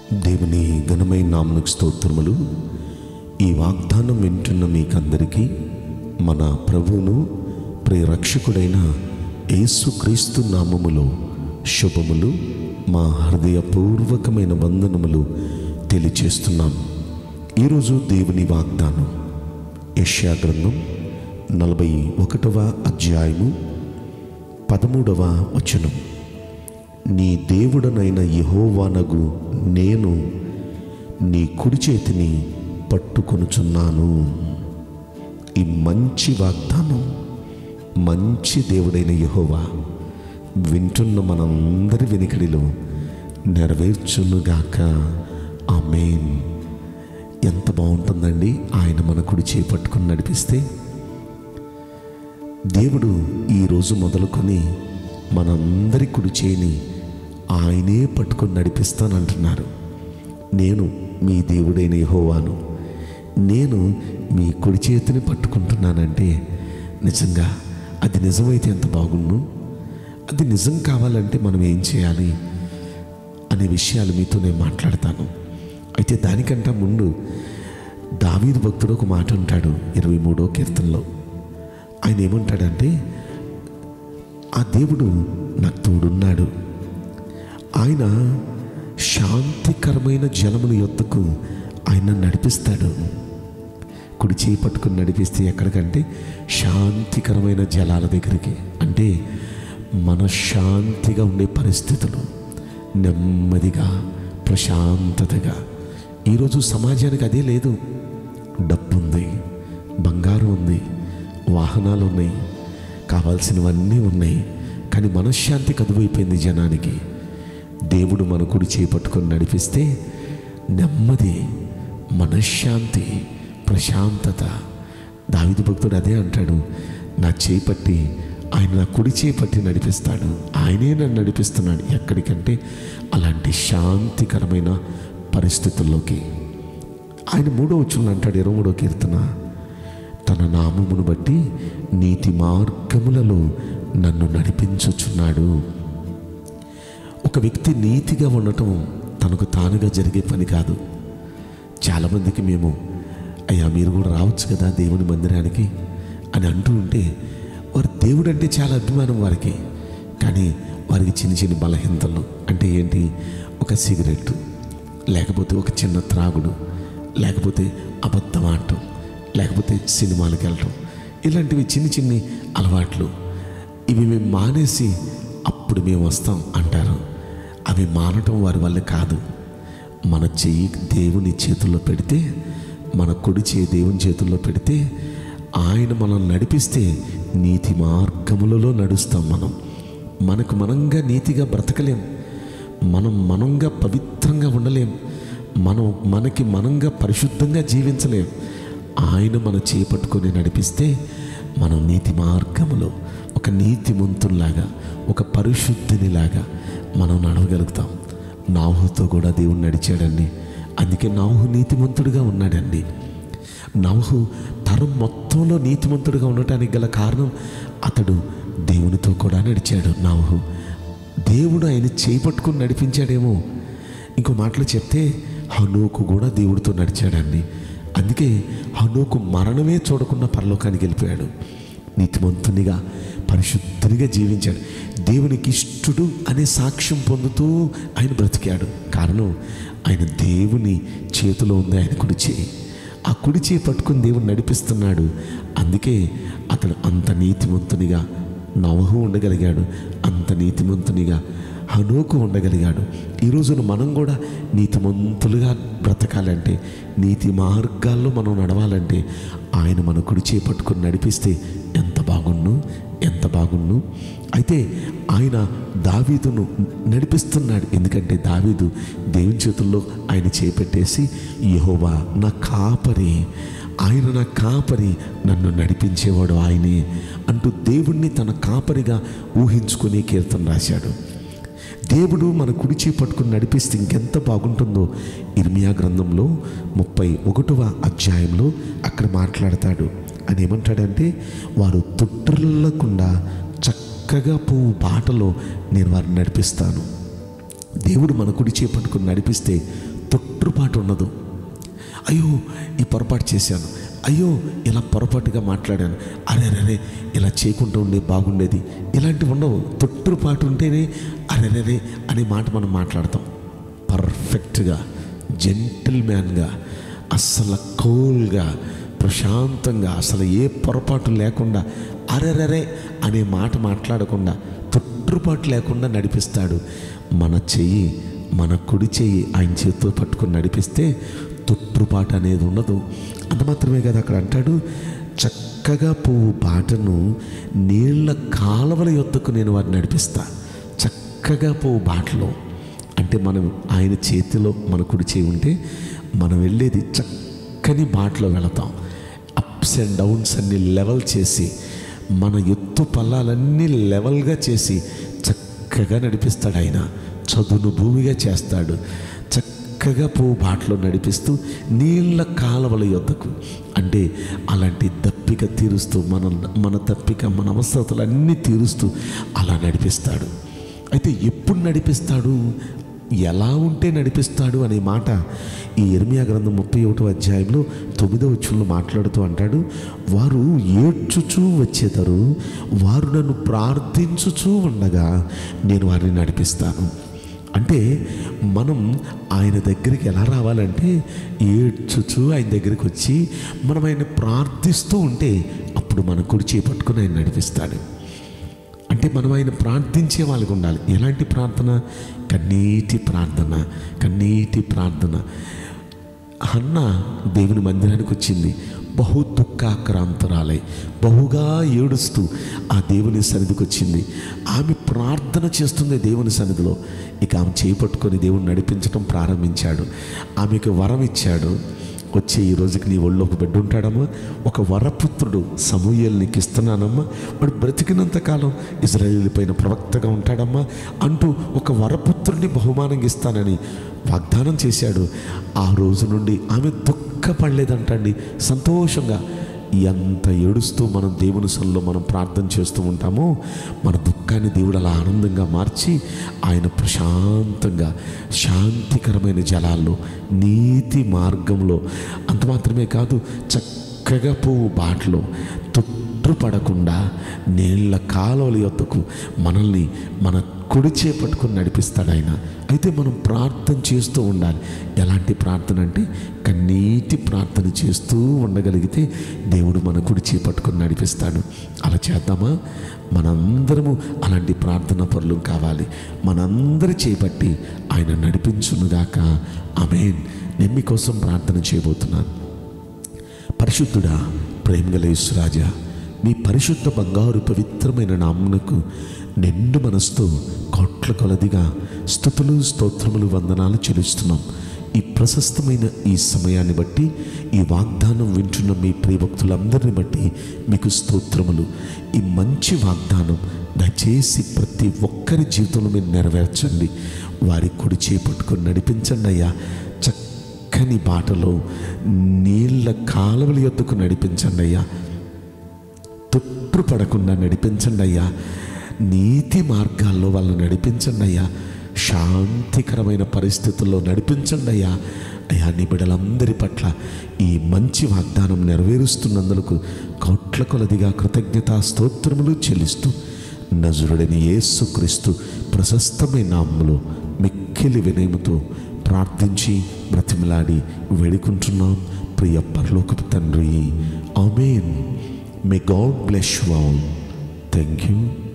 దేవుని ఘనమైన నామమునకు స్తోత్రములు. ఈ వాగ్దానం వింటున్న మీకందరికీ మన ప్రభువును ప్రియరక్షకుడైన యేసుక్రీస్తు నామములో శుభములు, మా హృదయపూర్వకమైన వందనములు తెలియచేస్తున్నాం. ఈరోజు దేవుని వాగ్దానం యెషయా గ్రంథం 41వ అధ్యాయము 13వ వచనం. నీ దేవుడనైన యెహోవానగు నేను నీ కుడి చేతిని పట్టుకొనుచున్నాను. ఈ మంచి వాగ్దానం మంచి దేవుడైన యెహోవా వింటున్న మనందరి వెనుకడిలో నెరవేర్చునుగాక. ఆమేన్. ఎంత బాగుంటుందండి ఆయన మన కుడి చేయి పట్టుకొని నడిపిస్తే. దేవుడు ఈరోజు మొదలుకొని మనందరి కుడి చేయిని ఆయనే పట్టుకొని నడిపిస్తానంటున్నారు. నేను మీ దేవుడైన యెహోవాను, నేను మీ కుడి చేతిని పట్టుకుంటున్నానంటే నిజంగా అది నిజమైతే ఎంత బాగుండు. అది నిజం కావాలంటే మనం ఏం చేయాలి అనే విషయాలు మీతో నేను మాట్లాడతాను. అయితే దానికంటే ముందు దావీదు భక్తుడు ఒక మాట అంటాడు 23వ కీర్తనలో. ఆయన ఏమంటాడంటే, ఆ దేవుడు నాకు తోడున్నాడు, ఆయన శాంతికరమైన జలముల యొద్దకు ఆయన నడిపిస్తాడు. కుడి చేయి పట్టుకుని నడిపిస్తే ఎక్కడికంటే శాంతికరమైన జలాల దగ్గరికి. అంటే మనశ్శాంతిగా ఉండే పరిస్థితులు, నెమ్మదిగా ప్రశాంతతగా. ఈరోజు సమాజానికి అదే లేదు. డబ్బు ఉంది, బంగారం ఉంది, వాహనాలు ఉన్నాయి, కావాల్సినవన్నీ ఉన్నాయి, కానీ మనశ్శాంతి కదువైపోయింది జనానికి. దేవుడు మన కుడి చేయి పట్టుకొని నడిపిస్తే నెమ్మది, మనశ్శాంతి, ప్రశాంతత. దావీదు భక్తుడు అదే అంటాడు, నా చేయి పట్టి ఆయన నా కుడి చేయి పట్టి నడిపిస్తాడు, ఆయనే నన్ను నడిపిస్తున్నాడు. ఎక్కడికంటే అలాంటి శాంతికరమైన పరిస్థితుల్లోకి. ఆయన 3వ వచనంలో అంటాడు 23వ కీర్తన, తన నామమును బట్టి నీతి మార్గములలో నన్ను నడిపించుచున్నాడు. ఒక వ్యక్తి నీతిగా ఉండటం తనకు తానుగా జరిగే పని కాదు. చాలామందికి మేము అయ్యా మీరు కూడా రావచ్చు కదా దేవుని మందిరానికి అని అంటూ ఉంటే వారు దేవుడు అంటే చాలా అభిమానం వారికి. కానీ వారికి చిన్న చిన్న బలహీనతలు అంటే ఏంటి? ఒక సిగరెట్, లేకపోతే ఒక చిన్న త్రాగుడు, లేకపోతే అబద్ధం ఆడటం, లేకపోతే సినిమాలకు వెళ్ళటం, ఇలాంటివి చిన్న చిన్ని అలవాట్లు. ఇవి మేము మానేసి అప్పుడు మేము వస్తాం అంటారు. అవి మానటం వారి వల్ల కాదు. మన చెయ్యి దేవుని చేతుల్లో పెడితే, మన కుడి చేయి దేవుని చేతుల్లో పెడితే ఆయన మనల్ని నడిపిస్తే నీతి మార్గములలో నడుస్తాం. మనకు మనంగా నీతిగా బ్రతకలేం, మనంగా పవిత్రంగా ఉండలేం, మనకి మనంగా పరిశుద్ధంగా జీవించలేం. ఆయన మన చేపట్టుకొని నడిపిస్తే మనం నీతి మార్గములో ఒక నీతిమంతుల్లాగా, ఒక పరిశుద్ధినిలాగా మనం నడవగలుగుతాం. నోవహుతో కూడా దేవుడు నడిచాడండి. అందుకే నోవహు నీతిమంతుడిగా ఉన్నాడండి. నోవహు తరం మొత్తంలో నీతిమంతుడిగా ఉండటానికి గల కారణం అతడు దేవునితో కూడా నడిచాడు. నోవహు దేవుడు ఆయన చేపట్టుకుని నడిపించాడేమో. ఇంకో మాటలు చెప్తే హనోకు కూడా దేవుడితో నడిచాడండి. అందుకే హనోకు మరణమే చూడకుండా పరలోకానికి వెళ్ళిపోయాడు. నీతిమంతునిగా పరిశుద్ధునిగా జీవించాడు. దేవునికి ఇష్టడు అనే సాక్ష్యం పొందుతూ ఆయన బ్రతికాడు. కారణం ఆయన దేవుని చేతిలో ఉంది ఆయన కుడి చేయి. ఆ కుడి చేయి పట్టుకుని దేవుడు నడిపిస్తున్నాడు. అందుకే అతడు అంత నీతిమంతునిగా నోవహు ఉండగలిగాడు, అంత నీతిమంతునిగా హనోకు ఉండగలిగాడు. ఈ రోజున మనం కూడా నీతిమంతులుగా బ్రతకాలంటే, నీతి మార్గాల్లో మనం నడవాలంటే ఆయన మన కుడి చేయి పట్టుకుని నడిపిస్తే ఎంత బాగుండు, ఎంత బాగుండు. అయితే ఆయన దావీదును నడిపిస్తున్నాడు. ఎందుకంటే దావీదు దేవుని చేతుల్లో ఆయన చేపెట్టేసి, యెహోవా నా కాపరి, ఆయన నా కాపరి, నన్ను నడిపించేవాడు ఆయనే అంటూ దేవుణ్ణి తన కాపరిగా ఊహించుకుని కీర్తన రాశాడు. దేవుడు మన కుడి చేయి పట్టుకుని నడిపిస్తే ఇంకెంత బాగుంటుందో ఇర్మియా గ్రంథంలో 31వ అధ్యాయంలో అక్కడ మాట్లాడతాడు. అని ఏమంటాడంటే, వారు తుట్టిల్లకుండా చక్కగా పువ్వు బాటలో నేను వారిని నడిపిస్తాను. దేవుడు మన కుడి చేయి పట్టుకుని నడిపిస్తే తొట్టుపాటు ఉండదు. అయ్యో ఈ పొరపాటు చేశాను, అయ్యో ఇలా పొరపాటుగా మాట్లాడాను, అరెరే ఇలా చేయకుండా ఉండే బాగుండేది, ఇలాంటివి ఉండవు. తొట్టుపాటు ఉంటేనే అరెరే అనే మాట మనం మాట్లాడతాం. పర్ఫెక్ట్గా, జెంటిల్మ్యాన్గా, అస్సలు కూల్గా, ప్రశాంతంగా, అసలు ఏ పొరపాటు లేకుండా, అరెరే అనే మాట మాట్లాడకుండా, తొట్టుపాటు లేకుండా నడిపిస్తాడు. మన చెయ్యి, మన కుడి చెయ్యి ఆయన చేతితో పట్టుకొని నడిపిస్తే తొట్టుపాటు అనేది ఉండదు. అంత మాత్రమే కదా, అక్కడ అంటాడు, చక్కగా పోవు బాటను నీళ్ల కాలవల యొద్దకు నేను వారిని నడిపిస్తా. చక్కగా పోవు బాటలో అంటే మనం ఆయన చేతిలో మన కుడి చేయి ఉంటే మనం వెళ్ళేది చక్కని బాటలో వెళతాం. అప్స్ అండ్ డౌన్స్ అన్ని లెవెల్ చేసి, మన ఎత్తు పల్లాలన్నీ లెవెల్గా చేసి చక్కగా నడిపిస్తాడు ఆయన. చదును భూమిగా చేస్తాడు. చక్కగా పోవు బాటలో నడిపిస్తూ నీళ్ళ కాలవల యొద్దకు, అంటే అలాంటి దప్పిక తీరుస్తూ, మన దప్పిక, మన అవసరతలన్నీ తీరుస్తూ అలా నడిపిస్తాడు. అయితే ఎప్పుడు నడిపిస్తాడు, ఎలా ఉంటే నడిపిస్తాడు అనే మాట ఈ ఇర్మియా గ్రంథం 31వ అధ్యాయంలో 9వ వచనంలో మాట్లాడుతూ అంటాడు, వారు ఏడ్చుచూ వచ్చేదారు, వారు నన్ను ప్రార్థించుచూ ఉండగా నేను వారిని నడిపిస్తాను. అంటే మనం ఆయన దగ్గరికి ఎలా రావాలంటే ఏడ్చుచూ ఆయన దగ్గరికి వచ్చి మనం ఆయన ప్రార్థిస్తూ ఉంటే అప్పుడు మన కుడి చేయి పట్టుకుని ఆయన నడిపిస్తాడు. అంటే మనం ఆయన ప్రార్థించే వాళ్ళకి ఉండాలి. ఎలాంటి ప్రార్థన? కన్నీటి ప్రార్థన, కన్నీటి ప్రార్థన. హన్నా దేవుని మందిరానికి వచ్చింది, బహు దుఃఖాక్రాంతురాలై బహుగా ఏడుస్తూ ఆ దేవుని సన్నిధికి వచ్చింది. ఆమె ప్రార్థన చేస్తుంది దేవుని సన్నిధిలో. ఇక ఆమె చేపట్టుకొని దేవుని నడిపించడం ప్రారంభించాడు. ఆమెకు వరం ఇచ్చాడు, వచ్చే ఈ రోజుకి నీ ఒళ్ళో ఒక బిడ్డ ఉంటాడమ్మా, ఒక వరపుత్రుడు సమూయేలు నీకు ఇస్తున్నానమ్మా, వాడు బ్రతికినంతకాలం ఇజ్రాయేలు పైన ప్రవక్తగా ఉంటాడమ్మా అంటూ ఒక వరపుత్రుడిని బహుమానంగా ఇస్తానని వాగ్దానం చేశాడు. ఆ రోజు నుండి ఆమె దుఃఖపడలేదంటండి, సంతోషంగా. ఎంత ఏడుస్తూ మనం దేవుని సన్నిధిలో మనం ప్రార్థన చేస్తూ ఉంటామో మన దుఃఖాన్ని దేవుడు అలా ఆనందంగా మార్చి ఆయన ప్రశాంతంగా శాంతికరమైన జలాల్లో, నీతి మార్గంలో, అంత మాత్రమే కాదు, చక్కగా పోవు బాటలో తొట్టుపడకుండా నీళ్ళ కాలువల యొద్దకు మనల్ని మన కుడి చేపట్టుకుని నడిపిస్తాడు ఆయన. అయితే మనం ప్రార్థన చేస్తూ ఉండాలి. ఎలాంటి ప్రార్థన అంటే కన్నీటి ప్రార్థన చేస్తూ ఉండగలిగితే దేవుడు మన కుడి చేపట్టుకుని నడిపిస్తాడు. అలా చేద్దామా? మనందరము అలాంటి ప్రార్థన పరులు కావాలి. మనందరి చేపట్టి ఆయన నడిపించునుగాక. ఆమేన్. నేను మీకోసం ప్రార్థన చేయబోతున్నాను. పరిశుద్ధుడా, ప్రేమగల యేసురాజా, మీ పరిశుద్ధ బంగారు పవిత్రమైన నామమునకు నిండు మనసుతో కోట్ల కొలదిగా స్తుతులు, స్తోత్రములు, వందనాలు చెల్లిస్తున్నాం. ఈ ప్రశస్తమైన ఈ సమయాన్ని బట్టి, ఈ వాగ్దానం వింటున్న మీ ప్రియభక్తులందరిని బట్టి మీకు స్తోత్రములు. ఈ మంచి వాగ్దానం దయచేసి ప్రతి ఒక్కరి జీవితంలో మీరు నెరవేర్చండి. వారి కుడి చేపట్టుకొని నడిపించండి అయ్యా. చక్కని బాటలో నీళ్ళ కాలువల యొద్దకు నడిపించండి అయ్యా. తొట్టుపడకుండా నడిపించండి అయ్యా. నీతి మార్గాల్లో వాళ్ళని నడిపించండి అయ్యా. శాంతికరమైన పరిస్థితుల్లో నడిపించండి అయ్యా. అయ్యా, నీ బిడ్డలందరి పట్ల ఈ మంచి వాగ్దానం నెరవేరుస్తున్నందుకు కోట్ల కొలదిగా కృతజ్ఞతా స్తోత్రములు చెల్లిస్తూ నజరుడైన యేసుక్రీస్తు ప్రశస్తమైన నామములో మిక్కిలి వినయముతో ప్రార్థించి బ్రతిమలాడి వేడుకుంటున్నాం ప్రియ పరలోకపు తండ్రి. ఆమేన్. May God bless you all. Thank you.